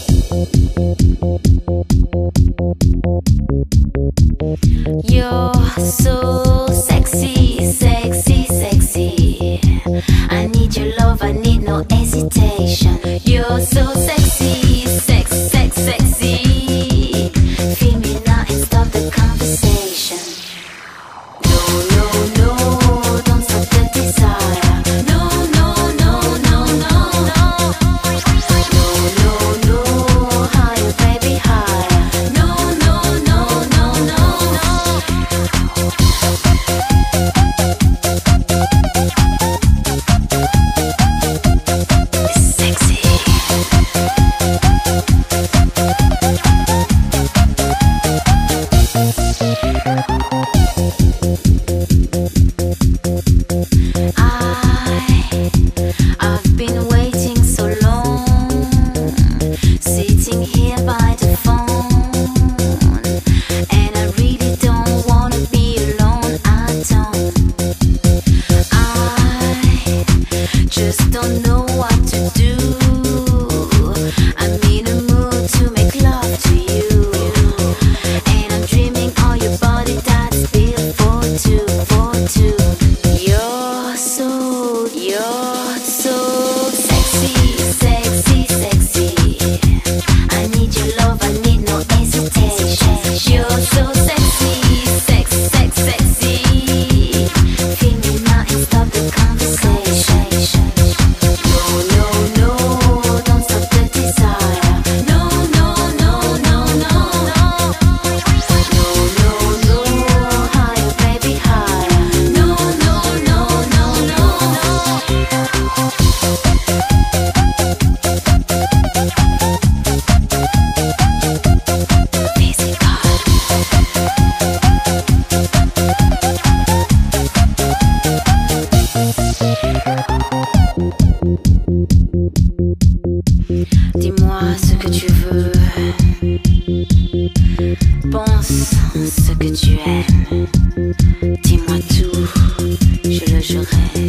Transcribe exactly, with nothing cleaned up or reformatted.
You're so sexy, sexy, sexy. I need your love, I need no hesitation. You're so sexy, sex, sex, sexy. Feel me now and stop the conversation. No, no, no, don't stop the desire. No, no, no, no, no, no. No, no, no, higher, baby, higher. No, no, no, no, no, no. It's sexy. I've been waiting so long, sitting here by the phone, and I really don't wanna be alone. I don't. I just don't know what to do. I'm in a mood to make love to you, and I'm dreaming all your body that's built for two, for two. You're so, you're so sexy, sexy, sexy. I need your love, I need no hesitation. You're so sexy, sex, sex, sexy. Feel me now and stop the conversation. No, no, no, don't stop the desire. No, no, no, no, no, no. No, no, no, higher, baby, higher. No, no, no, no, no, no. Dis-moi ce que tu veux, pense ce que tu aimes. Dis-moi tout, je le jurerai.